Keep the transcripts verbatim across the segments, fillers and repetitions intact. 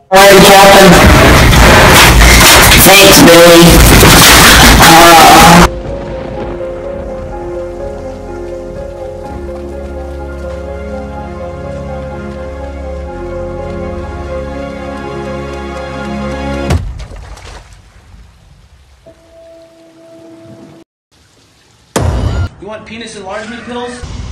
Alright, Captain. Thanks, Billy. Uh... You want penis enlargement pills?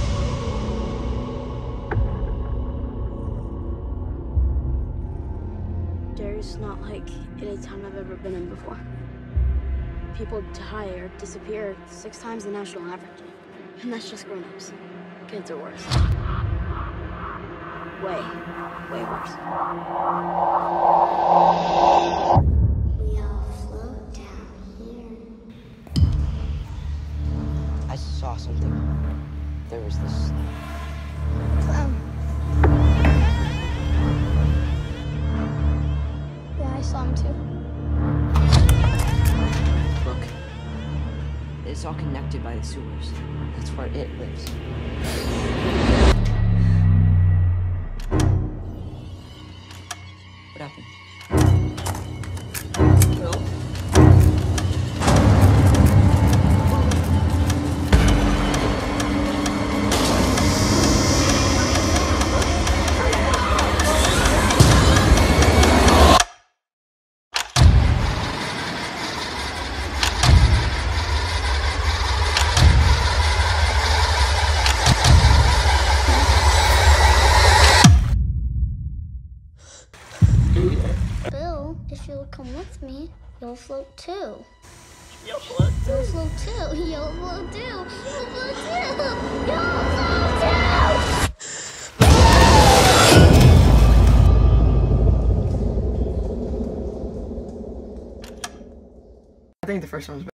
There's not like any time I've ever been in before. People die or disappear six times the national average. And that's just grown-ups. Kids are worse. Way, way worse. We all float down here. I saw something. There was this... Clown. Yeah, I saw him too. Look. It's all connected by the sewers. That's where it lives. What happened? Bill? Bill, if you'll come with me, you'll float too. You'll float too. You'll float too. You'll float too. You'll float too. You'll float too. I think the first one's better.